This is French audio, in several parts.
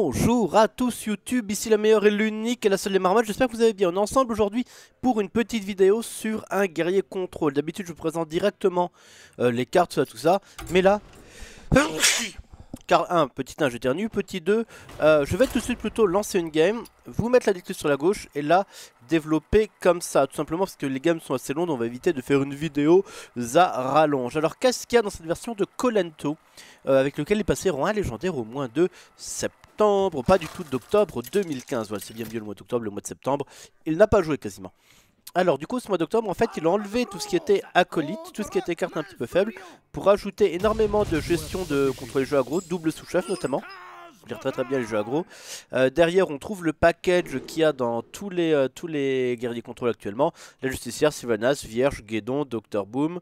Bonjour à tous YouTube, ici la meilleure et l'unique et la seule des marmottes, j'espère que vous allez bien. On est ensemble aujourd'hui pour une petite vidéo sur un guerrier contrôle. D'habitude je vous présente directement les cartes, tout ça, mais là... Car 1, petit 1, j'éternue, petit 2, je vais tout de suite plutôt lancer une game, vous mettre la lecture sur la gauche et là développer comme ça, tout simplement parce que les games sont assez longues, on va éviter de faire une vidéo à rallonge. Alors qu'est-ce qu'il y a dans cette version de Colento, avec lequel les passeront un légendaire au mois de septembre, pas du tout d'octobre 2015, voilà c'est bien mieux le mois d'octobre, le mois de septembre, il n'a pas joué quasiment. Alors du coup ce mois d'octobre en fait il a enlevé tout ce qui était acolyte, tout ce qui était carte un petit peu faible pour ajouter énormément de gestion contre les jeux aggro, double sous-chef notamment. Je dire très bien les jeux aggro. Derrière on trouve le package qu'il y a dans tous les guerriers contrôle actuellement. La justicière, Sylvanas, Vierge, Guédon, Dr Boom,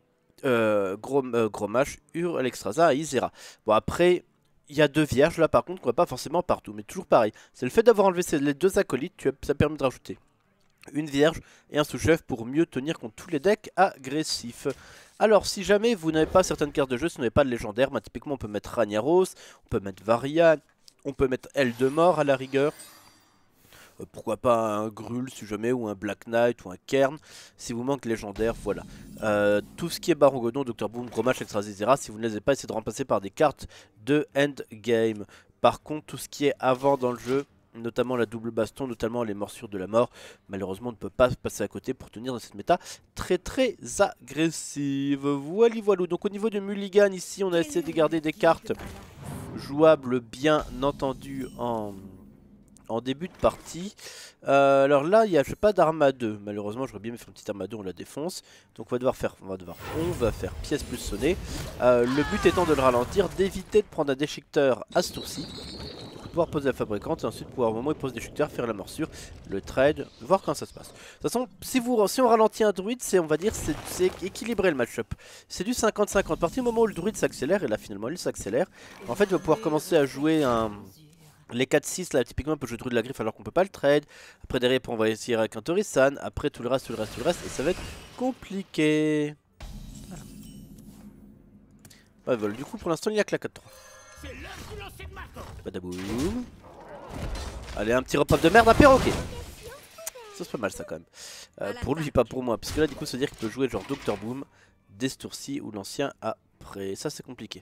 Gromash, Alexstrasza et Isera. Bon après... Il y a deux vierges là par contre qu'on voit pas forcément partout, mais toujours pareil. C'est le fait d'avoir enlevé les deux acolytes, ça permet de rajouter une vierge et un sous-chef pour mieux tenir contre tous les decks agressifs. Alors si jamais vous n'avez pas certaines cartes de jeu, si vous n'avez pas de légendaire, bah, typiquement on peut mettre Ragnaros, on peut mettre Varian, on peut mettre Eldemort à la rigueur. Pourquoi pas un Grul si jamais, ou un Black Knight, ou un Kern, si vous manque légendaire, voilà. Tout ce qui est Baron Godon, Dr Boom, Gromash, Alexstrasza, si vous ne les avez pas, essayez de remplacer par des cartes de endgame. Par contre, tout ce qui est avant dans le jeu, notamment la double baston, notamment les morsures de la mort, malheureusement on ne peut pas passer à côté pour tenir dans cette méta très agressive. Voilà. Donc au niveau de Mulligan ici on a essayé de garder des cartes jouables bien entendu en début de partie. Alors là il n'y a pas d'arme 2, malheureusement j'aurais bien aimé faire une petite arme 2, on la défonce. Donc on va faire pièce plus sonner. Le but étant de le ralentir, d'éviter de prendre un déchiqueteur à ce tour-ci, pouvoir poser la fabricante et ensuite pouvoir au moment où il pose des déchiqueteur faire la morsure, le trade, voir quand ça se passe. De toute façon si on ralentit un druide, on va dire c'est équilibré le match-up. C'est du 50-50. À partir du moment où le druide s'accélère, et là finalement il s'accélère, en fait il va pouvoir commencer à jouer les 4-6 là, typiquement on peut jouer druide de la griffe alors qu'on peut pas le trade. Après derrière on va essayer avec un Torisan, après tout le reste, et ça va être compliqué. Voilà. Ouais, voilà. Du coup pour l'instant il n'y a que la 4-3. Badaboum. Allez, un petit repop de merde, un perroquet. Ça c'est pas mal ça quand même. Pour lui, pas pour moi. Parce que là du coup ça veut dire qu'il peut jouer genre Dr Boom, Destourci ou l'ancien après. Ça c'est compliqué.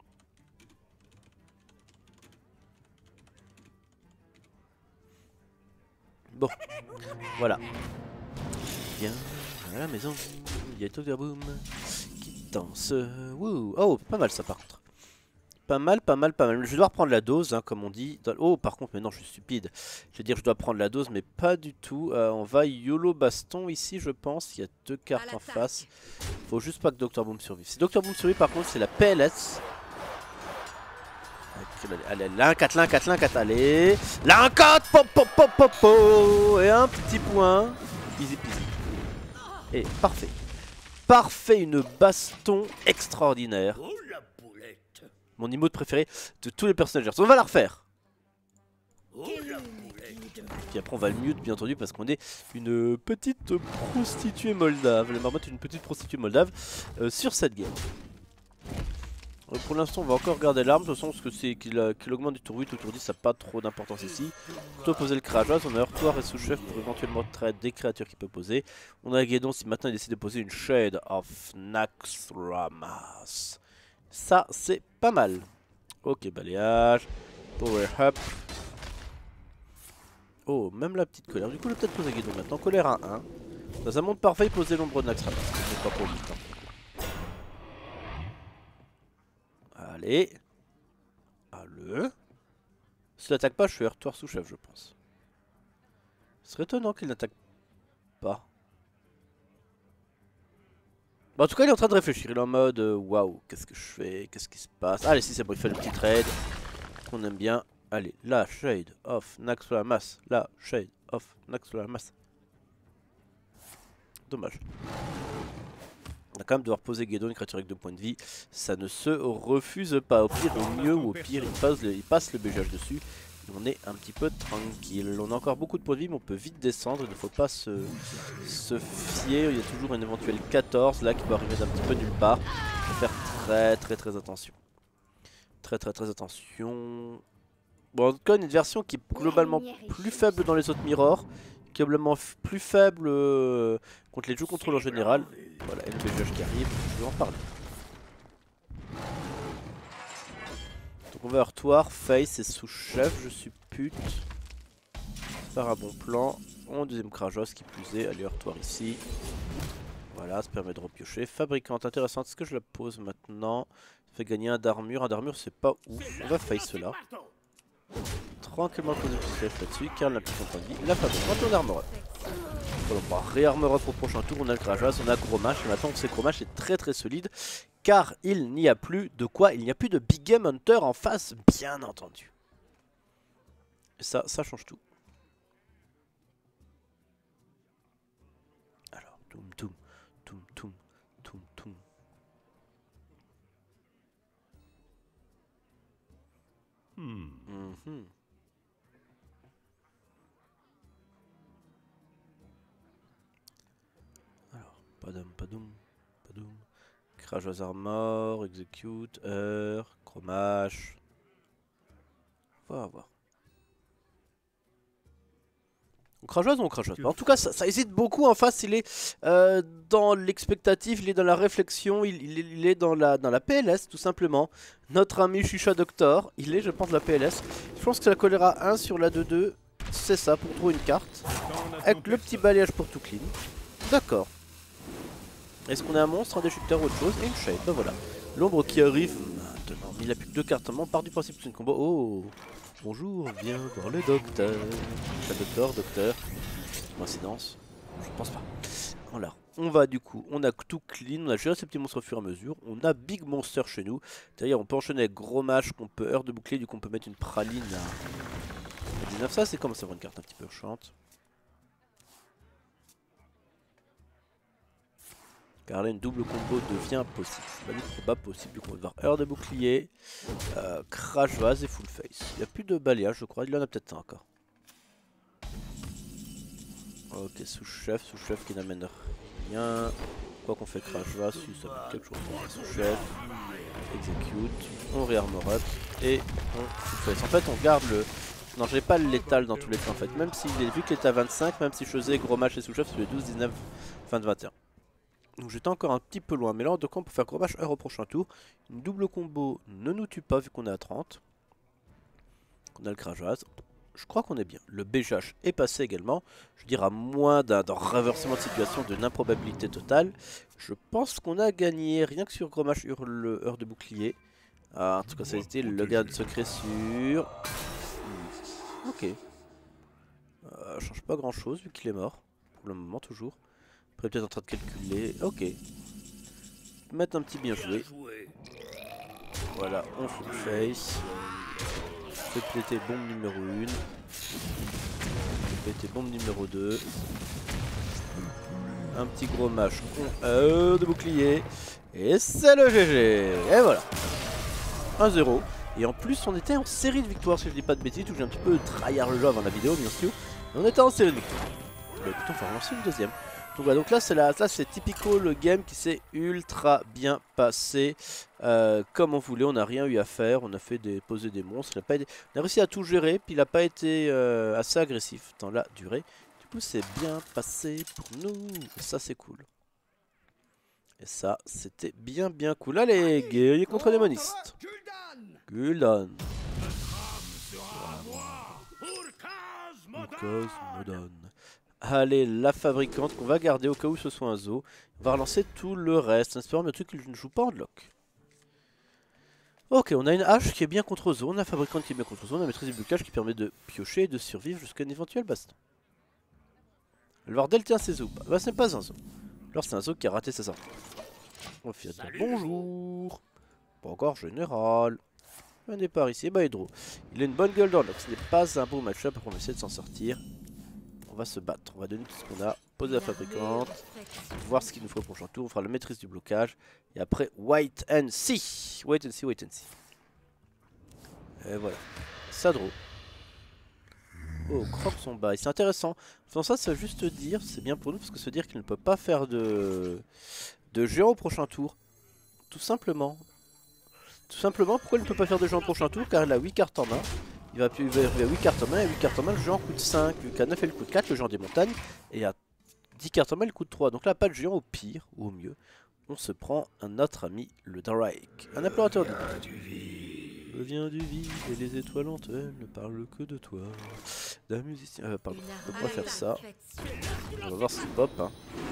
Bon, voilà. Viens à la maison, il y a Dr Boom qui danse. Wouh. Oh, pas mal ça par contre. Pas mal. Je dois reprendre la dose, hein, comme on dit. Oh, par contre, mais non, je suis stupide. Je veux dire, je dois prendre la dose, mais pas du tout. On va YOLO baston ici, je pense. Il y a deux cartes en face. Faut juste pas que Dr Boom survive. Si Dr Boom survive, par contre, c'est la PLS. Allez, l'un-4, allez. L'un-4, et un petit point. Easy peasy. Et parfait. Parfait, une baston extraordinaire. Mon emote préféré de tous les personnages. On va la refaire. Puis après on va le mute bien entendu parce qu'on est une petite prostituée moldave. La marmotte est une petite prostituée moldave sur cette game. Pour l'instant on va encore garder l'arme de toute façon parce que c'est qu'il augmente du tour 8 au tour 10, ça n'a pas trop d'importance ici. Plutôt poser le Krajas, on a heurtoir et sous-chef pour éventuellement trade des créatures qu'il peut poser. On a Guédon si maintenant il décide de poser une Shade of Naxxramas. Ça c'est pas mal. Ok, balayage, power up. Oh, même la petite colère. Du coup, je vais peut-être poser Guédon maintenant. Colère à 1. Ça monte parfait, poser l'ombre de Naxxramas. C'est pas pour lui. Allez. Allez. S'il n'attaque pas, je suis heurtoir sous-chef, je pense. Ce serait étonnant qu'il n'attaque pas. Bon, en tout cas, il est en train de réfléchir. Il est en mode waouh, qu'est-ce que je fais? Qu'est-ce qui se passe? Allez, si c'est bon, il fait le petit trade qu'on aime bien. Allez, la Shade of Naxxramas. La Shade of Naxxramas. Dommage. On va quand même devoir poser Guédon, une créature avec 2 points de vie. Ça ne se refuse pas. Au pire, au mieux ou au pire, il passe le BGH dessus. Et on est un petit peu tranquille. On a encore beaucoup de points de vie, mais on peut vite descendre. Il ne faut pas se fier. Il y a toujours une éventuelle 14 là qui peut arriver d'un petit peu nulle part. Il faut faire très attention. Très attention. Bon, en tout cas, une version qui est globalement plus faible dans les autres mirrors, qui est globalement plus faible contre les jeux contrôle en général. Voilà, LBGH qui arrive, je vais en parler. Donc on va avoir Thor, Face et sous-chef, je suis pute. Faire un bon plan. On deuxième Krajos qui plus est, allez Heurtoir ici. Voilà, ça permet de repiocher. Fabricante intéressante, est-ce que je la pose maintenant? Ça fait gagner un d'armure c'est pas ouf. On va Face cela. Tranquillement poser le chef là-dessus, car la petite compagnie, la fabricante, on armor up. Voilà, on va ré-armor up au prochain tour, on a le Krajos, on a Gros Mâche, et maintenant ce Gros Mâche est très solide, car il n'y a plus de quoi, il n'y a plus de Big Game Hunter en face, bien entendu. Et ça change tout. Alors, toum toum, toum toum, toum toum. Alors, padoum, padoum, padoum. Krajos armor, execute, chromage. On va voir. On crachoise ou on crachoise pas. En tout cas, ça hésite beaucoup en face. Il est dans l'expectative, il est dans la réflexion, il est dans la PLS tout simplement. Notre ami Chicha Doctor, il est, je pense, de la PLS. Je pense que ça collera 1 sur la 2-2. C'est ça, pour trouver une carte. Avec le petit balayage pour tout clean. D'accord. Est-ce qu'on a un monstre, un déchuteur ou autre chose? Et une shade, bah voilà. L'ombre qui arrive maintenant. Il a plus que 2 cartes. On part du principe que c'est une combo. Oh! Bonjour, viens voir le docteur. Docteur. Coïncidence? Je pense pas. Voilà. On va du coup, on a tout clean, on a géré ces petits monstres au fur et à mesure. On a Big Monster chez nous. D'ailleurs, on peut enchaîner avec Gros Mâche, qu'on peut heure de bouclier, du coup on peut mettre une praline à 19. Ça, c'est comme ça, une carte un petit peu urgente. Car là, une double combo devient possible. Pas dit probable possible. Du coup, on va devoir heure de bouclier, crash vase et full face. Il n'y a plus de balayage, je crois. Il y en a peut-être un encore. Ok, sous-chef qui n'amène rien. Quoi qu'on fait crash vase, si ça fait quelque chose. Sous-chef, execute, on réarmor up et on full face. En fait, on garde le. Non, j'ai pas le létal dans tous les cas en fait. Même s'il est vu qu'il est à 25, même si je faisais Gros Mâche et sous-chef, c'est le 12, 19, fin de 21. Donc j'étais encore un petit peu loin, mais là en tout cas on peut faire Gros Mâche heure au prochain tour. Une double combo ne nous tue pas vu qu'on est à 30. On a le Krajaz. Je crois qu'on est bien. Le BGH est passé également. Je veux dire à moins d'un renversement de situation, d'une improbabilité totale. Je pense qu'on a gagné rien que sur Gros Mâche heure de bouclier. Ah, en tout cas ça a été le garde secret sur... Ok. Change pas grand chose vu qu'il est mort. Pour le moment toujours. Après peut-être en train de calculer. Ok. Mettre un petit bien joué. Voilà, on full face. Fait péter bombe numéro 1. Fait péter bombe numéro 2. Un petit Gros Mâche de bouclier. Et c'est le GG. Et voilà. 1-0. Et en plus on était en série de victoires si je dis pas de bêtises. Où j'ai un petit peu tryhard le jeu avant la vidéo bien sûr. Mais on était en série de victoires. Bah écoute, on va relancer une deuxième. Donc, voilà, donc là c'est typico le game qui s'est ultra bien passé comme on voulait, on n'a rien eu à faire, on a fait poser des monstres, on a réussi à tout gérer, puis il n'a pas été assez agressif dans la durée. Du coup c'est bien passé pour nous, et ça c'est cool. Et ça c'était bien cool. Allez, guerrier contre démoniste. Gul'dan. Modon. Allez, la fabricante qu'on va garder au cas où ce soit un zoo. On va relancer tout le reste, en espérant bien sûr qu'il ne joue pas en lock. Ok, on a une hache qui est bien contre zoo, on a la fabricante qui est bien contre zoo, on a la maîtrise du blocage qui permet de piocher et de survivre jusqu'à un éventuel baston. Le bordel tient ses zoo. Bah, ce n'est pas un zoo. Alors c'est un zoo qui a raté sa sortie. On va dire bonjour. Pas encore général. Un départ ici, bah Hydro. Il a une bonne gueule dans l'ock, ce n'est pas un beau match-up, on va essayer de s'en sortir. On va se battre, on va donner tout ce qu'on a, poser la fabricante, voir ce qu'il nous faut au prochain tour, on fera la maîtrise du blocage, et après wait and see, wait and see. Et voilà, Sadro. Oh, croque son bail, c'est intéressant. Faisant ça, ça veut juste dire, c'est bien pour nous, parce que ça veut dire qu'il ne peut pas faire de géant au prochain tour. Tout simplement. Pourquoi il ne peut pas faire de géant au prochain tour? Car il a 8 cartes en main. Il va 8 cartes en main, et 8 cartes en main, le géant coûte 5, vu qu'à 9 elle coûte 4, le géant des montagnes, et à 10 cartes en main, il coûte 3. Donc là, pas de géant, au pire, ou au mieux, on se prend un notre ami, le Drake. Un implorateur de je viens du vide et les étoiles en elles ne parlent que de toi. D'un musicien. Pardon, on va faire ça. On va voir si pop. Hein.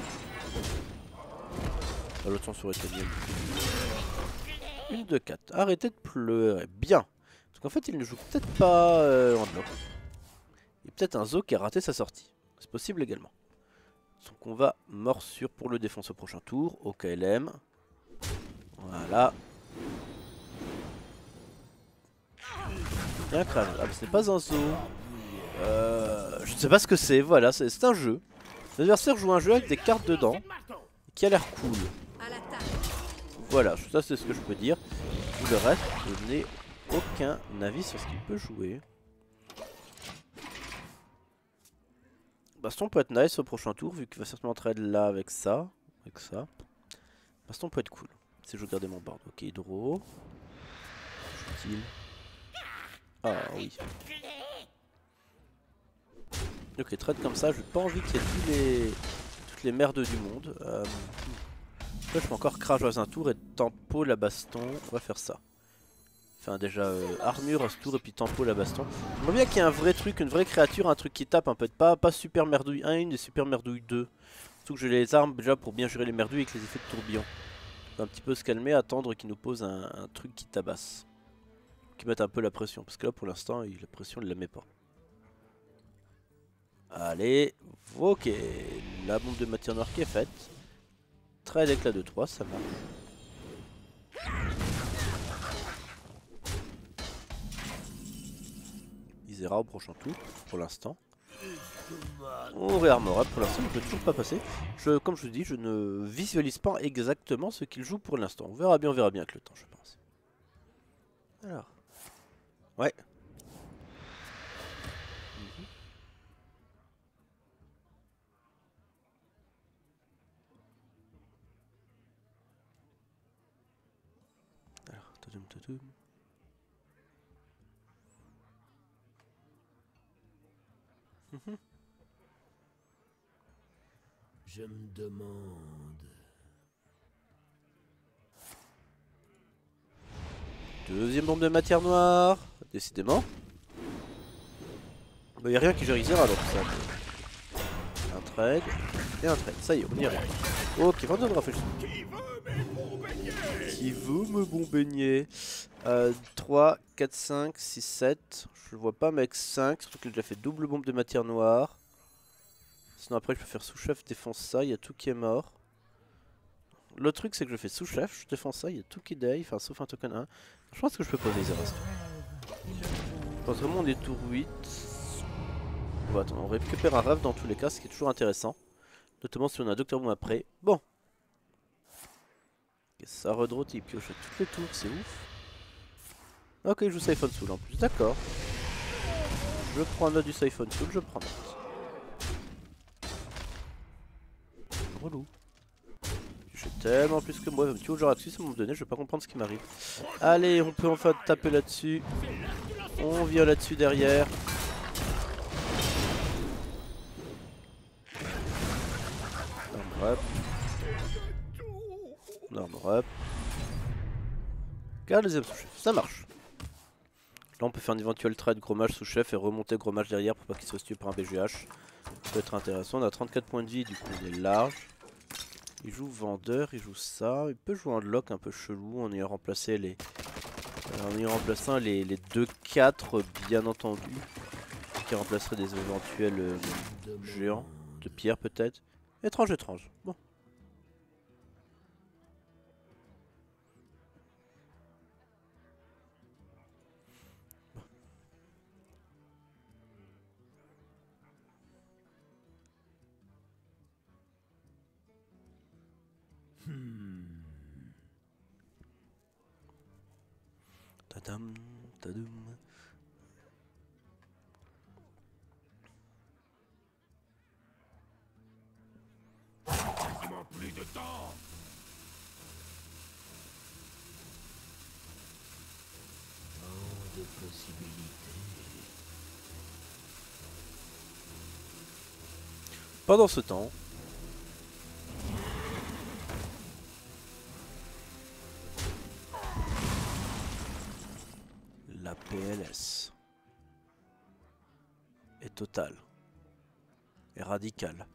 L'autre sens aurait été mieux. Une de 4. Arrêtez de pleurer. Bien. Parce qu'en fait, il ne joue peut-être pas en bloc. Il y a peut-être un Zo qui a raté sa sortie. C'est possible également. Donc on va morsure pour le défense au prochain tour. Au KLM. Voilà. Bien crâne. Ah, mais ce n'est pas un Zo. Je ne sais pas ce que c'est. Voilà, c'est un jeu. L'adversaire joue un jeu avec des cartes dedans. Qui a l'air cool. Voilà, ça c'est ce que je peux dire. Tout le reste, je n'ai aucun avis sur ce qu'il peut jouer. Baston peut être nice au prochain tour, vu qu'il va certainement trade là avec ça. Baston peut être cool. Si je regardais mon board. Ok, Hydro. Joue-t-il? Ah oui. Ok, trade comme ça, j'ai pas envie qu'il y ait toutes les merdes du monde. Là, je peux encore crash dans un tour et tempo la baston. On va faire ça. Enfin déjà armure à ce tour et puis tempo la baston. J'aimerais bien qu'il y ait un vrai truc, une vraie créature, un truc qui tape un peu. Pas super merdouille 1 et super merdouille 2. Surtout que j'ai les armes déjà pour bien gérer les merdouilles avec les effets de tourbillon. On va un petit peu se calmer, attendre qu'il nous pose un truc qui tabasse. Qui mette un peu la pression. Parce que là pour l'instant la pression il la met pas. Allez, ok. La bombe de matière noire qui est faite. Très d'éclat de 3, ça marche. Isera au prochain tour, pour l'instant. On réarmera, pour l'instant il ne peut toujours pas passer. Comme je vous dis, je ne visualise pas exactement ce qu'il joue pour l'instant. On verra bien avec le temps, je pense. Alors. Ouais. Alors, tadoum. Je me demande... Deuxième bombe de matière noire. Décidément. Il n'y a rien qui gère Isera donc ça. Un trade. Et un trade. Ça y est, on y arrive. Ok, 22 de rafraîchissement. Qui veut me bombeigner 3, 4, 5, 6, 7. Je le vois pas, mec. 5. Surtout qu'il a déjà fait double bombe de matière noire. Sinon, après, je peux faire sous-chef, défonce ça. Il y a tout qui est mort. Le truc, c'est que je fais sous-chef, je défonce ça. Il y a tout qui die. Enfin, sauf un token 1. Je pense que je peux poser les restes. Je pense vraiment on est tour 8. Bon, attends, on récupère un rêve dans tous les cas, ce qui est toujours intéressant. Notamment si on a un Docteur Boom après. Bon. Okay, ça redrote, il pioche à toutes les tours, c'est ouf. Ok, il joue Siphon Soul en plus, d'accord. Je prends note du Siphon Soul, je prends note. Relou. J'ai tellement plus que moi, tu vois, genre Axis à un moment donné, je vais pas comprendre ce qui m'arrive. Allez, on peut enfin taper là-dessus. On vient là-dessus derrière. Armor up. Armor up. Garde deuxième sous-chef, ça marche. Là on peut faire un éventuel trade gros mage sous-chef et remonter gros mage derrière pour pas qu'il soit tué par un BGH. Ça peut être intéressant, on a 34 points de vie, du coup on est large. Il joue vendeur, il joue ça, il peut jouer un lock un peu chelou en ayant remplacé les... En ayant remplacé les 2-4 bien entendu. Qui remplacerait des éventuels géants de pierre peut-être. Étrange. Bon. Tadam, tadam. Plus de temps. Tant de possibilités. Pendant ce temps... La PLS est totale et radicale.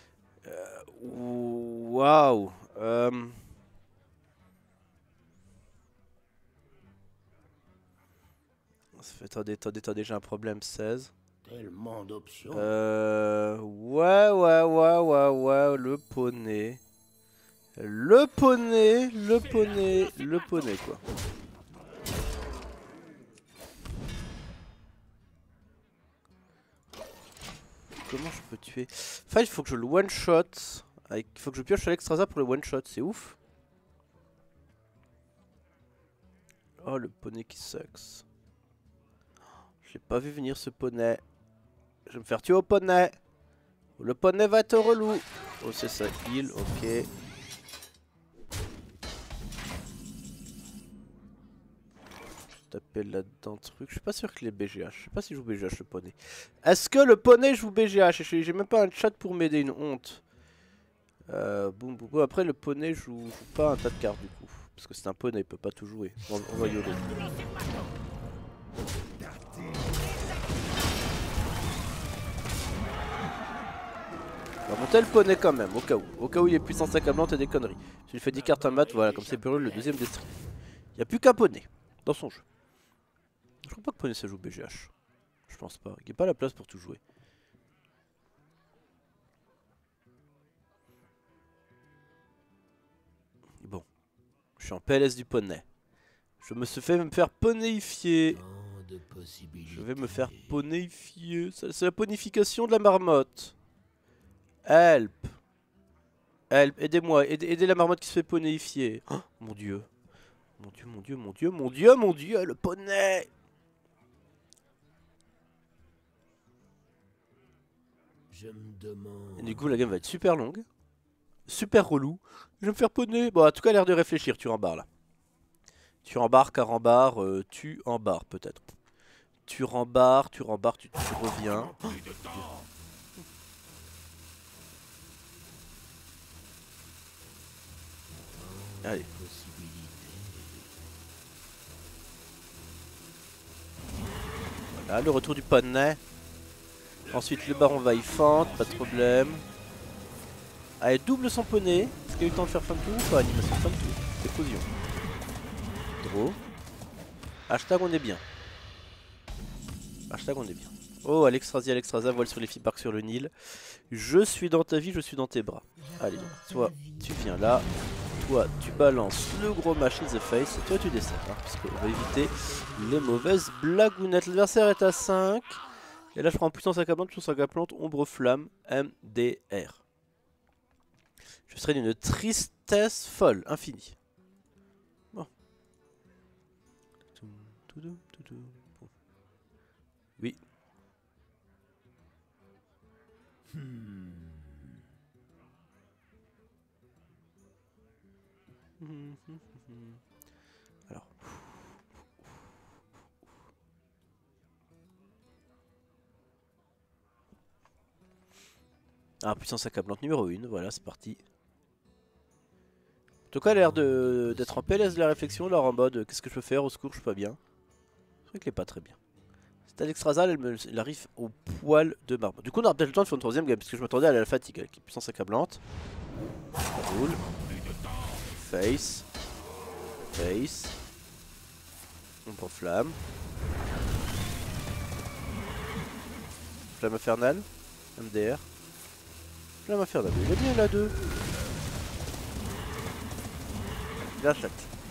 Waouh. Attendez, j'ai un problème. 16. Tellement d'options. Ouais, le poney. Le poney quoi. Comment je peux tuer? Enfin, il faut que je le one shot. Il faut que je pioche Alexstrasza pour le one shot, c'est ouf. Oh, le poney qui sucks. Je l'ai pas vu venir ce poney. Je vais me faire tuer au poney. Le poney va être relou. Oh, c'est ça, heal, ok. Taper là-dedans truc. Je suis pas sûr que les BGH. Je sais pas si je joue BGH le poney. Est-ce que le poney joue BGH? J'ai même pas un chat pour m'aider, une honte. Boum boum boum. Après le poney joue pas un tas de cartes du coup. Parce que c'est un poney, il peut pas tout jouer. On va yoler. On va monter le poney quand même, au cas où. Au cas où il est puissance accablante et des conneries. Si il fait 10 cartes à mat, voilà, comme c'est brûle le deuxième destri. Il n'y a plus qu'un poney dans son jeu. Je crois pas que poney ça joue BGH. Je pense pas. Il n'y a pas la place pour tout jouer. Bon. Je suis en PLS du poney. Je me suis fait me faire poneifier. Je vais me faire poneifier. C'est la ponification de la marmotte. Help. Help. Aidez-moi. Aidez la marmotte qui se fait poneifier. Oh, mon dieu. Mon dieu, mon dieu, mon dieu, mon dieu, mon dieu, le poney. Je me demande. Et du coup, la game va être super longue. Super relou. Je vais me faire poney. Bon, en tout cas, l'air de réfléchir, tu rembarres là. Tu rembarres, carambar, tu embarres peut-être. Tu rembarres, tu reviens. Oh, allez. Voilà, le retour du poney. Ensuite, le baron va y fente, pas de problème. Allez, double son poney. Est-ce qu'il a eu le temps de faire fin de tour ou pas? Animation fin de tour. Explosion. Draw. Hashtag on est bien. Hashtag on est bien. Oh, Alexstrasza, voile sur les filles, parc sur le Nil. Je suis dans ta vie, je suis dans tes bras. Allez, toi, tu viens là. Toi, tu balances le gros machine the face. Et toi, tu décèdes. Hein, parce qu'on va éviter les mauvaises blagounettes. L'adversaire est à 5. Et là, je prends puissance accablante, ombre flamme, MDR. Je serai d'une tristesse folle, infinie. Bon. Oui. Alors. Ah, puissance accablante numéro 1, voilà, c'est parti. En tout cas, elle a l'air d'être en PLS de la réflexion, là en mode qu'est-ce que je peux faire, au secours, je suis pas bien. C'est vrai qu'elle est pas très bien. Cette Alexstrasza, elle arrive au poil de marbre. Du coup, on aura peut-être le temps de faire une troisième game, parce que je m'attendais à la fatigue avec une puissance accablante. Roule. Face. Face. Ombre flamme. Flamme infernale. MDR. Flamme infernale. Il est bien là 2. La chatte.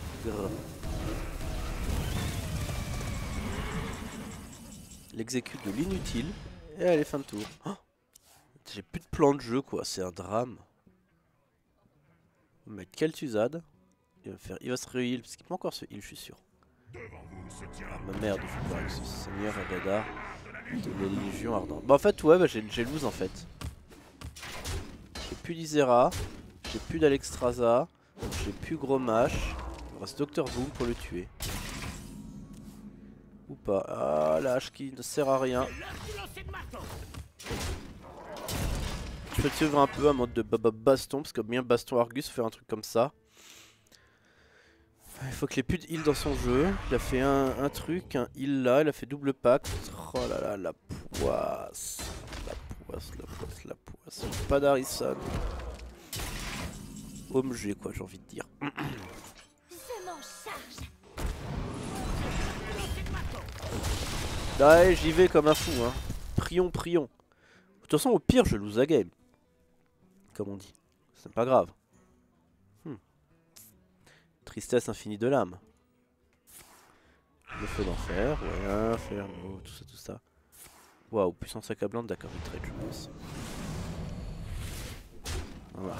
L'exécute de l'inutile. Et allez, fin de tour. Oh, j'ai plus de plan de jeu quoi, c'est un drame. On va mettre Kel'Thuzad. Il va se re-heal, parce qu'il peut encore se heal, je suis sûr. Ah ma merde, je joue pas avec ce seigneur Radar de la Légion Ardente. Bah en fait ouais, bah, j'ai lose en fait. J'ai plus d'Isera, j'ai plus d'Alexstrasza, j'ai plus Gros Mâche. Il reste Dr Boom pour le tuer. Ou pas. Ah la hache qui ne sert à rien. Je vais te suivre un peu en mode de baston, parce que bien baston Argus faire un truc comme ça. Il faut qu'il ait plus de heal dans son jeu. Il a fait un truc, un heal là, il a fait double pack. Oh là là, la poisse. La poisse, la poisse, la poisse. Pas d'Harrison. OMG quoi, j'ai envie de dire. Ouais, j'y vais comme un fou, hein. Prions, prions. De toute façon, au pire, je lose la game. Comme on dit. C'est pas grave. Tristesse infinie de l'âme. Le feu d'enfer, ouais, inferno, tout ça, tout ça. Waouh, puissance accablante, d'accord, il trade, je pense. Voilà.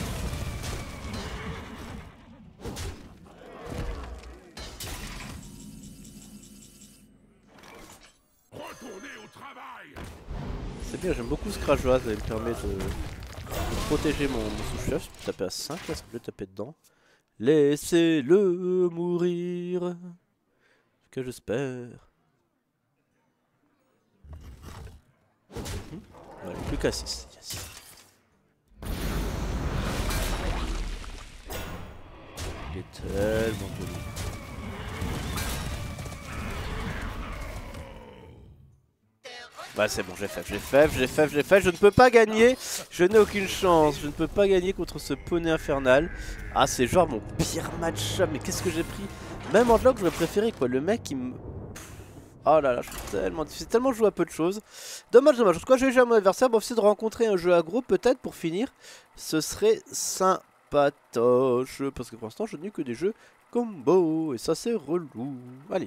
C'est bien, j'aime beaucoup ce crachois, ça me permet de protéger mon sous-chef. Je peux taper à 5 là, ça peut taper dedans. Laissez-le mourir. Que j'espère. Voilà, plus qu'à 6. Yes. Il est tellement joli. Bah c'est bon, j'ai fait, je ne peux pas gagner, je n'ai aucune chance, je ne peux pas gagner contre ce poney infernal. Ah c'est genre mon pire match-up, mais qu'est-ce que j'ai pris? Même en log j'aurais préféré quoi, le mec il me... Oh là là, je suis tellement difficile, tellement joué à peu de choses. Dommage, dommage, en tout cas j'ai déjà mon adversaire, bon c'est de rencontrer un jeu aggro peut-être pour finir. Ce serait sympatoche, parce que pour l'instant je n'ai que des jeux combo, et ça c'est relou. Allez.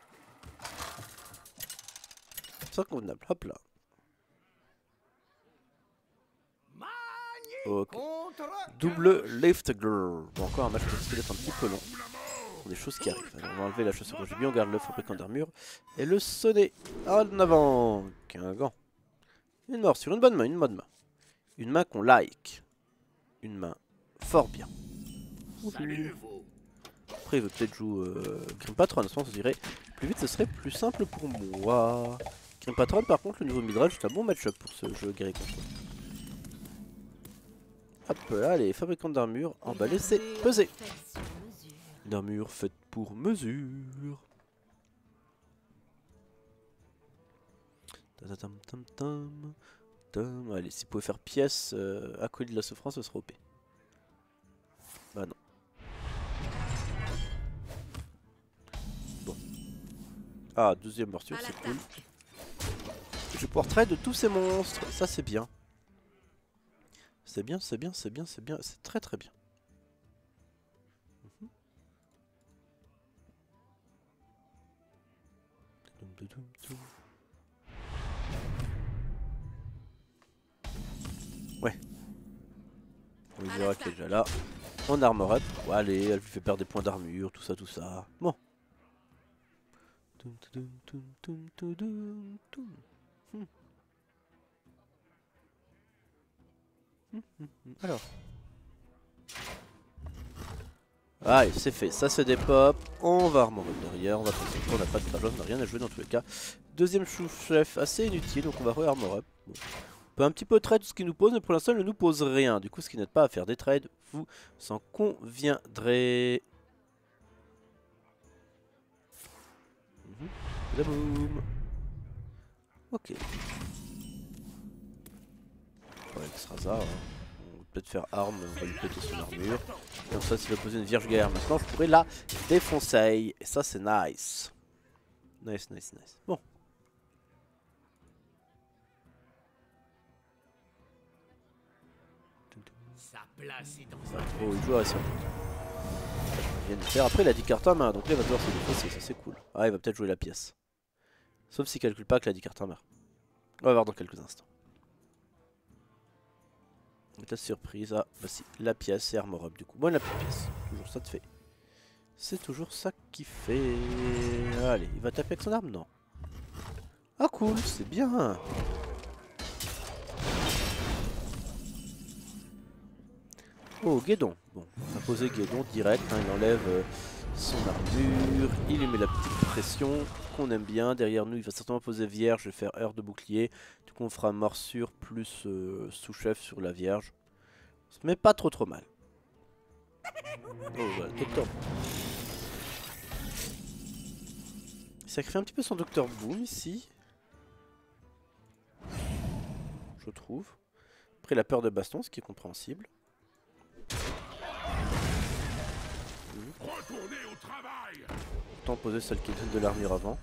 C'est convenable, hop là. Ok. Double lift girl. Bon, encore un match qui risque d'être un petit peu long. Pour des choses qui arrivent. Alors, on va enlever la chaussure que j'ai bien, on garde le fabricant d'armure. Et le sonnet. En avant. Qu'un gant. Une morsure, une bonne main, une bonne main. Une main qu'on like. Une main fort bien. Après, il veut peut-être jouer Grim Patron. Je pense, on dirait plus vite, ce serait plus simple pour moi. Grim Patron, par contre, le nouveau midrange, c'est un bon match-up pour ce jeu guerrier contre. Hop là, allez, fabricant d'armure, emballé, c'est pesé. Une armure faite pour mesure. Allez, si vous pouvez faire pièce, acolyte de la souffrance, ce sera OP. Bah non. Bon. Ah, deuxième morsure, c'est cool. Je vais pouvoir trade de tous ces monstres, ça c'est bien. C'est bien, c'est bien, c'est bien, c'est bien, c'est très très bien. Ouais. On verra qu'il est déjà là. On armor up. Ouais, allez, elle lui fait perdre des points d'armure, tout ça, tout ça. Bon. Alors. Allez, c'est fait. Ça, c'est des pop. On va armor up derrière. On va concentrer. On n'a pas de crash, on n'a rien à jouer dans tous les cas. Deuxième chef assez inutile, donc on va re-armor up. Bon. On peut un petit peu trade tout ce qu'il nous pose, mais pour l'instant, il ne nous pose rien. Du coup, ce qui n'aide pas à faire des trades, vous s'en conviendrez. Boum. Ok. Avec Sraza, hein. On va peut-être faire arme, on va lui péter son armure. Comme ça, s'il va poser une vierge guerre maintenant, je pourrais la défoncer. Et ça, c'est nice. Nice, nice, nice. Bon. Oh, il joue à ça. Il vient de faire. Après, il a 10 cartes en main, donc là, il va devoir se défausser, ça c'est cool. Ah, il va peut-être jouer la pièce. Sauf s'il calcule pas qu'il a 10 cartes en main. On va voir dans quelques instants. La surprise, ah, voici la pièce et armor up du coup. Bon, la pièce, toujours ça de fait. C'est toujours ça qui fait. Allez, il va taper avec son arme, non? Ah, cool, c'est bien. Oh, Guédon. Bon, on va poser Guédon direct, hein, il enlève son armure, il lui met la petite pression qu'on aime bien. Derrière nous, il va certainement poser vierge. Je vais faire heure de bouclier. Du coup, on fera morsure plus sous-chef sur la vierge. Mais pas trop mal. Oh, voilà, Docteur. Il sacrifie un petit peu son Docteur Boom ici. Je trouve. Après, il a peur de baston, ce qui est compréhensible. Autant poser celle qui donne de l'armure avant.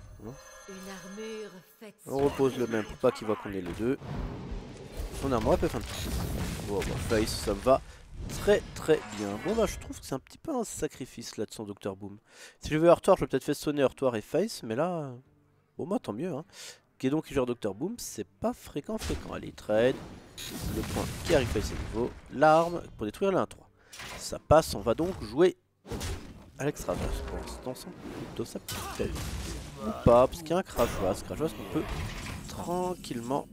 On repose le même pour pas qu'il voit qu'on est les deux. Son armure peut faire un petit peu. Bon, bah, Face, ça me va très bien. Bon, bah, je trouve que c'est un petit peu un sacrifice là de son Docteur Boom. Si je veux Heurtoir, je vais peut-être faire sonner Heurtoir et Face, mais là. Bon, bah, tant mieux, hein. Guédon qui gère Docteur Boom, c'est pas fréquent. Allez, trade. Le point qui arrive Face à nouveau. L'arme pour détruire la 1-3. Ça passe, on va donc jouer à l'extravage. Pour l'instant, sans plutôt ça peut ou pas, parce qu'il y a un Crash qu'on peut tranquillement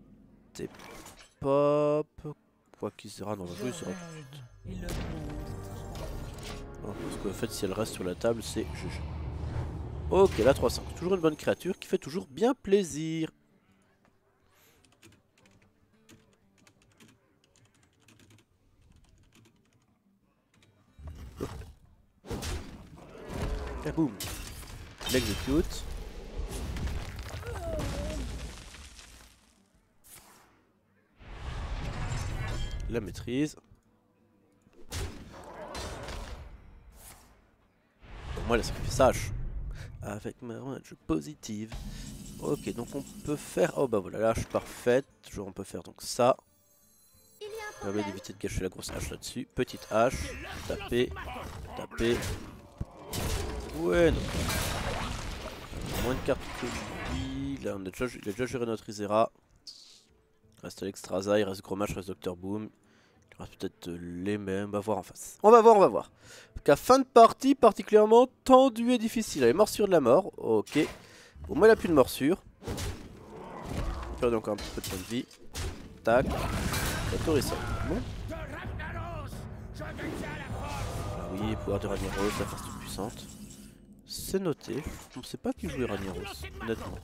pop. Quoi qu'il sera dans le jeu, il sera tout de suite. Non, parce qu'en fait, si elle reste sur la table, c'est GG. Ok, la 3-5. Toujours une bonne créature qui fait toujours bien plaisir. Et boum. L'exécute. La maîtrise. Pour moi, elle a sacrifié H. Avec ma range positive. Ok, donc on peut faire... Oh bah voilà, la hache parfaite. On peut faire donc ça. Ça permet d'éviter de gâcher la grosse hache là-dessus. Petite hache. Taper. Taper. Ouais, non. Moins de cartes que lui. Là, il a déjà géré notre Isera. Reste Alexstrasza, il reste Gros Match, reste Docteur Boom. Il reste peut-être les mêmes. On va voir en face. On va voir. Donc, à fin de partie particulièrement tendue et difficile. Allez, morsure de la mort. Ok. Au moins, il a plus de morsure. Il perd encore un petit peu de points de vie. Tac. Ça. Bon. Ah oui, pouvoir de Ragnaros, la force toute puissante. C'est noté. On ne sait pas qui jouait Ragnaros, honnêtement.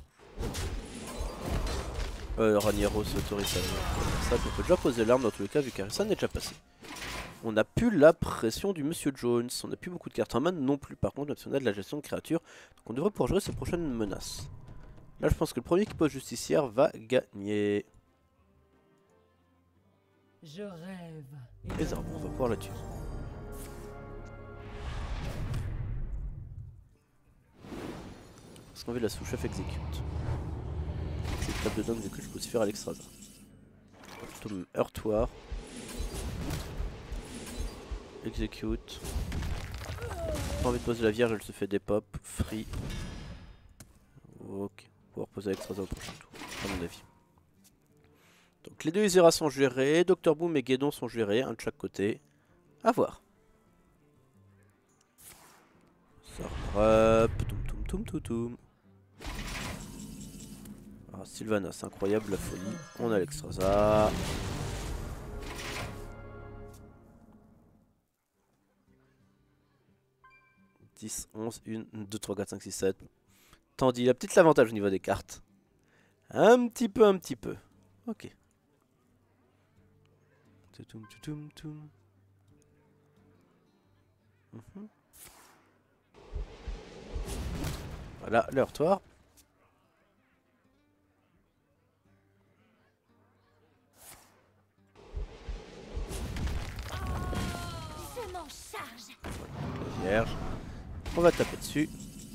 Ragnaros autorise ça. On peut déjà poser l'arme dans tous les cas, vu qu'Harissa n'est déjà passé. On n'a plus la pression du Monsieur Jones. On n'a plus beaucoup de cartes en main non plus. Par contre, on a de la gestion de créatures. Donc on devrait pouvoir jouer ses prochaines menaces. Là, je pense que le premier qui pose justicière va gagner. Je rêve. Les arbres, on va pouvoir la tuer. Parce qu'on veut la sous-chef exécute. C'est une table de dingue que je peux aussi faire à l'extraza. Plutôt même heurtoir. Execute. Pas envie de poser la vierge, elle se fait des pop. Free. Ok. Pouvoir poser à l'extraza au prochain tour, à mon avis. Donc les deux Isera sont gérés. Docteur Boom et Guédon sont gérés, un de chaque côté. A voir. Up. Toum. Ah, Sylvanas, c'est incroyable la folie. On a l'extraza. « 10, 11, 1, 2, 3, 4, 5, 6, 7. Tandis, il a peut-être l'avantage au niveau des cartes. Un petit peu. Ok. Toum. Voilà, le heurtoir. La vierge. On va taper dessus.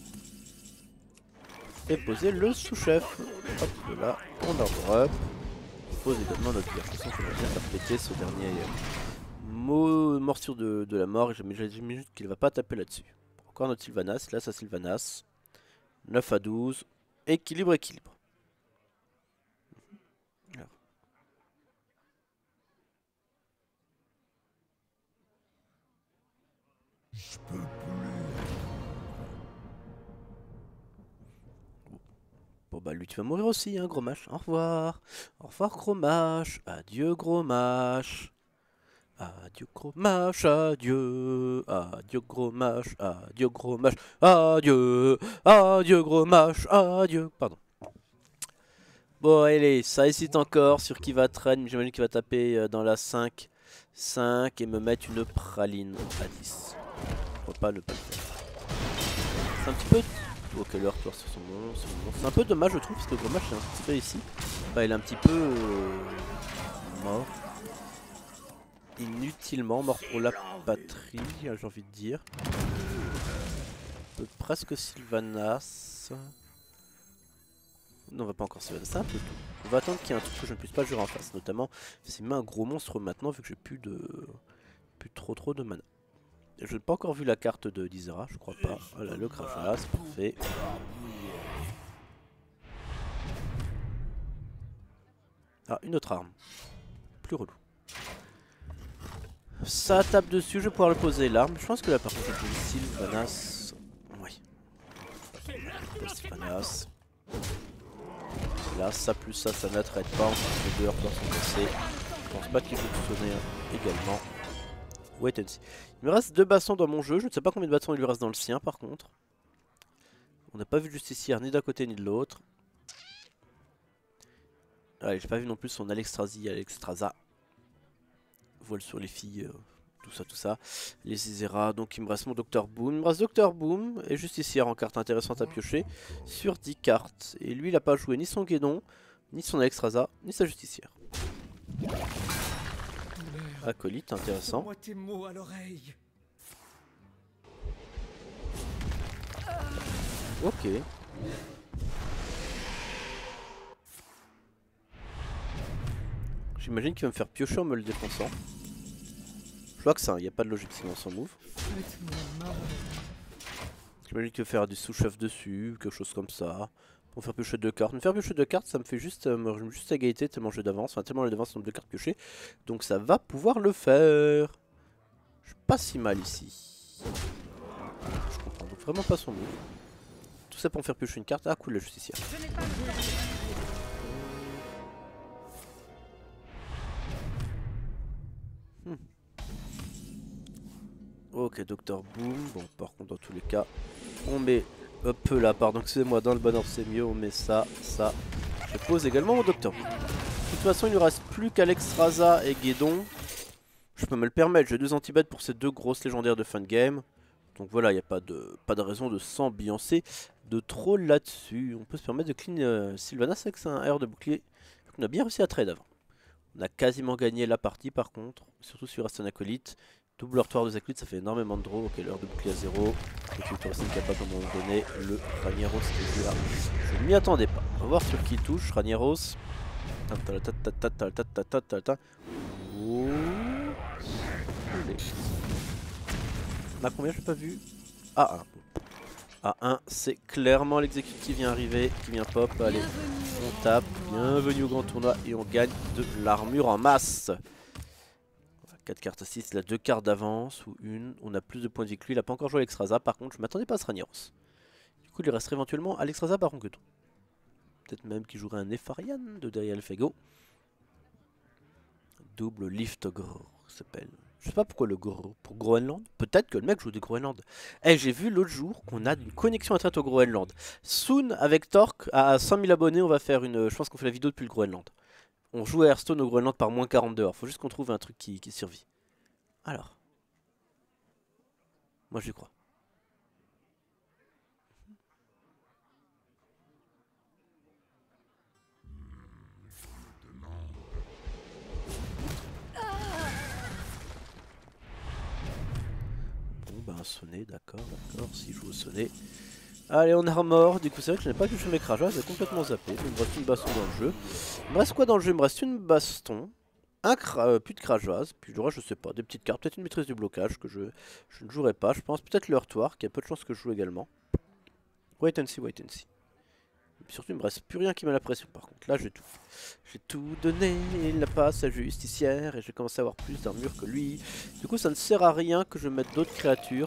Et poser le sous-chef. Hop là, on arbre up. On pose également notre vierge. De toute façon, il faudra bien faire péter ce dernier morsure de la mort. Et j'imagine qu'il ne va pas taper là-dessus. Encore notre Sylvanas. Là, ça Sylvanas. 9 à 12. Équilibre. Alors. Je peux plus. Bon bah lui tu vas mourir aussi hein, Gros Mâche. Au revoir. Au revoir Gros Mâche. Adieu Gros Mâche. Adieu gros mâche, adieu. Adieu gros mâche, adieu gros mâche, adieu. Adieu gros mâche, adieu. Pardon. Bon allez, ça hésite encore sur qui va traîner. J'imagine qu'il va taper dans la 5. 5 et me mettre une praline à 10. Pourquoi pas ne pas le faire. C'est un petit peu... Ok, le retour sur son nom. C'est un peu dommage je trouve parce que le gros match est un petit peu ici. Bah, il est un petit peu mort. Inutilement mort pour la patrie, j'ai envie de dire. Presque Sylvanas. Non, on va pas encore Sylvanas, c'est un peu tout. On va attendre qu'il y ait un truc que je ne puisse pas jurer en face, notamment s'il met un gros monstre maintenant vu que j'ai plus trop de mana. Je n'ai pas encore vu la carte de d'Isera, je crois pas. Voilà, le Kraja, c'est parfait. Ah, une autre arme. Plus relou. Ça tape dessus, je vais pouvoir le poser l'arme. Je pense que là par contre j'ai une Sylvanas. Oui. Sylvanas. Là, ça plus ça n'attraite pas. Les deux heurts sont cassés. Je pense pas qu'il faut fonctionner également. Wait and see. Il me reste 2 bastons dans mon jeu. Je ne sais pas combien de bastons il lui reste dans le sien par contre. On n'a pas vu de justicière ni d'un côté ni de l'autre. Allez, j'ai pas vu non plus son Alexstrasza. Voile sur les filles, tout ça. Les Isera, donc il me reste mon Dr Boom. Il me reste Dr Boom et Justicière en carte intéressante à piocher sur 10 cartes. Et lui il a pas joué ni son Guédon, ni son Alexstrasza, ni sa Justicière. Acolyte, intéressant. Ok. J'imagine qu'il va me faire piocher en me le défonçant. Je vois que ça, il n'y a pas de logique sinon son move. J'imagine qu'il va faire des sous-chefs dessus, quelque chose comme ça. Pour faire piocher 2 cartes. Me faire piocher 2 cartes, ça me fait juste égalité tellement jeu d'avance. Enfin, tellement le d'avance nombre de cartes piochées. Donc ça va pouvoir le faire. Je suis pas si mal ici. Je comprends donc vraiment pas son move. Tout ça pour me faire piocher une carte. Ah cool, la justicière. Ok, Dr Boom. Bon, par contre, dans tous les cas, on met... Hop là, pardon, excusez-moi, dans le bon ordre c'est mieux. On met ça. Je pose également mon Dr Boom. De toute façon, il ne reste plus qu'Alexstrasza et Guédon. Je peux me le permettre, j'ai 2 anti-bêtes pour ces 2 grosses légendaires de fin de game. Donc voilà, il n'y a pas de raison de s'ambiancer de trop là-dessus. On peut se permettre de clean Sylvanas avec un R de bouclier. On a bien réussi à trade avant. On a quasiment gagné la partie par contre, surtout si il reste un acolyte. Double heurtoir de acolytes, ça fait énormément de draw. Ok, l'heure de bouclier à 0. Et puis tu restes capable à un moment donné le Ragnaros qui est là. Je ne m'y attendais pas. On va voir sur qui touche. Ragnaros. Oh. On a combien? Je n'ai pas vu. A1. A1, c'est clairement l'exécutif qui vient arriver, qui vient pop. Allez, on tape. Bienvenue au grand tournoi et on gagne de l'armure en masse. 4 cartes à 6, il a 2 cartes d'avance ou une. On a plus de points de vie que lui. Il n'a pas encore joué Alexstrasza. Par contre, je m'attendais pas à ce Ragnaros. Du coup, il resterait éventuellement Alexstrasza par contre que tout. Peut-être même qu'il jouerait un Nefarian de derrière le Fego. Double Lift Ogre s'appelle. Je sais pas pourquoi le Gros. Pour Groenland. Peut-être que le mec joue des Groenland. Eh, j'ai vu l'autre jour qu'on a une connexion internet au Groenland. Soon, avec Torque, à 100 000 abonnés, on va faire une. Je pense qu'on fait la vidéo depuis le Groenland. On joue à Hearthstone au Groenland par moins 42 heures. Faut juste qu'on trouve un truc qui survit. Alors. Moi j'y crois. Bon bah un sonnet, d'accord. S'il joue au sonnet. Allez, on armor. Du coup, c'est vrai que je n'ai pas touché mes Kraja, j'ai complètement zappé. Il me reste une baston dans le jeu. Il me reste quoi dans le jeu? Il me reste une baston. Plus de Krajas, puis le reste, je sais pas, des petites cartes, peut-être une maîtrise du blocage que je ne jouerai pas, je pense, peut-être le heurtoir, qui a peu de chances que je joue également. Wait and see. Et surtout, il me reste plus rien qui met la pression par contre, là j'ai tout donné, il n'a pas sa justicière, et j'ai commencé à avoir plus d'armure que lui. Du coup, ça ne sert à rien que je mette d'autres créatures.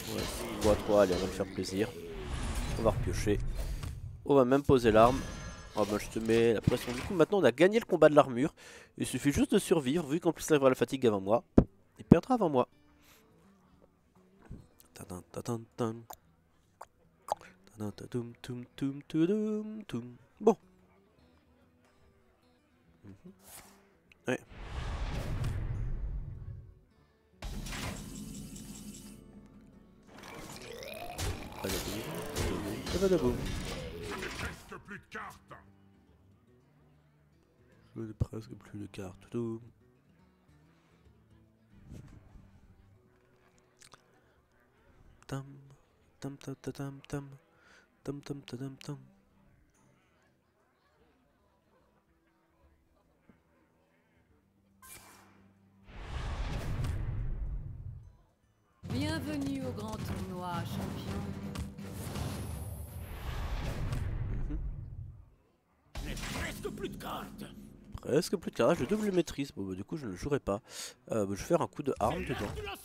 Ouais, 3-3, allez, on va me faire plaisir. On va repiocher. On va même poser l'arme. Oh bah je te mets la pression. Du coup maintenant on a gagné le combat de l'armure. Il suffit juste de survivre, vu qu'en plus il arrivera la fatigue avant moi. Il perdra avant moi. Tadam, tadam, tadam. Tadam, tadam, tum, tum, tudum, tum. Bon. Ouais. Badaboum. Je n'ai presque plus de cartes. Tout. Tam tam tam tam tam tam tam tam tam tam. Bienvenue au grand tournoi, champion. Presque plus de cartes. Presque plus de cartes. Je double maîtrise. Bon, bah, du coup, je ne le jouerai pas. Je vais faire un coup de arme dedans.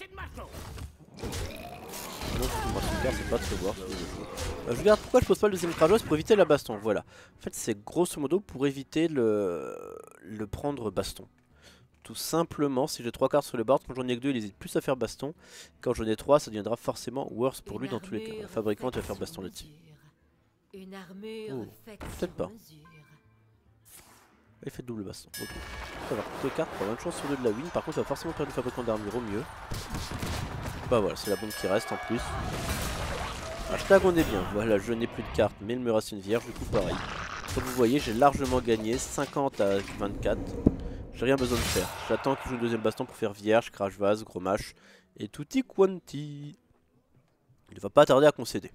C'est pas très voir. Je regarde pourquoi je pose pas le deuxième Kratos pour éviter la baston. Voilà. En fait, c'est grosso modo pour éviter le prendre baston. Tout simplement, si j'ai 3 cartes sur le board, quand j'en ai que 2, il hésite plus à faire baston. Quand j'en ai 3, ça deviendra forcément worse pour lui dans tous les cas. Le fabricant va faire baston là-dessus. Une armure Oh, faite peut-être sur pas. mesure. Il fait double baston. Ok. Ça va. Toutes les cartes pour 20 chances sur 2 de la win. Par contre, il va forcément perdre le fabricant d'armure au mieux. Bah voilà, c'est la bombe qui reste en plus. Hashtag on est bien. Voilà, je n'ai plus de cartes, mais il me reste une vierge. Du coup, pareil. Comme vous voyez, j'ai largement gagné. 50 à 24. J'ai rien besoin de faire. J'attends qu'il joue le deuxième baston pour faire vierge, crash vase, gros match et tutti quanti. Il ne va pas tarder à concéder.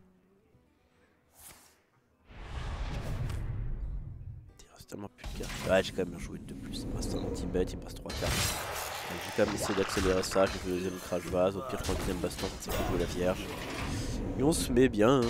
Il reste tellement plus de cartes. Ouais, j'ai quand même joué une de plus. Il me reste un anti-bet, il me reste 3 cartes. J'ai quand même essayé d'accélérer ça. J'ai fait le deuxième crash vase. Au pire, je prends le deuxième baston. C'est pour jouer la vierge. Et on se met bien.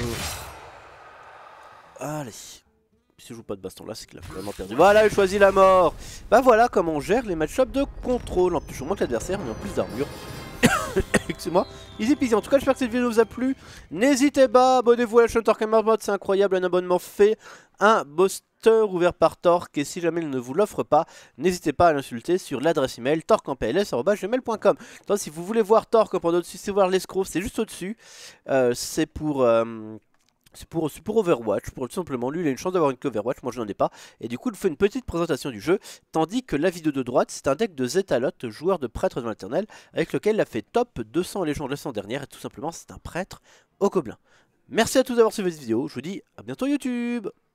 Allez. Si je joue pas de baston là, c'est qu'il a vraiment perdu. Voilà, il choisit la mort. Bah voilà comment on gère les match-ups de contrôle. En plus, je suis moins que l'adversaire, mais en plus d'armure. Excusez-moi. Easy peasy. En tout cas, j'espère que cette vidéo vous a plu. N'hésitez pas, abonnez-vous à la chaîne Torque Mode, c'est incroyable. Un abonnement fait, un booster ouvert par Torque. Et si jamais il ne vous l'offre pas, n'hésitez pas à l'insulter sur l'adresse email torqueenpls@gmail.com. Si vous voulez voir Torque pendant au-dessus, c'est voir l'escroc, c'est juste au-dessus. C'est pour Overwatch, pour tout simplement, lui il a une chance d'avoir une Overwatch, moi je n'en ai pas, et du coup il fait une petite présentation du jeu, tandis que la vidéo de droite c'est un deck de Zetalot, joueur de prêtre de l'éternel, avec lequel il a fait top 200 légendes la semaine dernière, et tout simplement c'est un prêtre au gobelin. Merci à tous d'avoir suivi cette vidéo, je vous dis à bientôt YouTube.